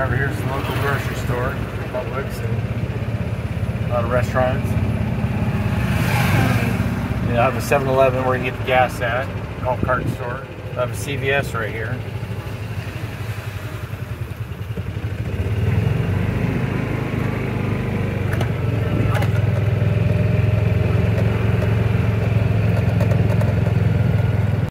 over here is the local grocery store, Publix, and a lot of restaurants. I have a 7-Eleven where you get the gas at, golf cart store. I have a CVS right here.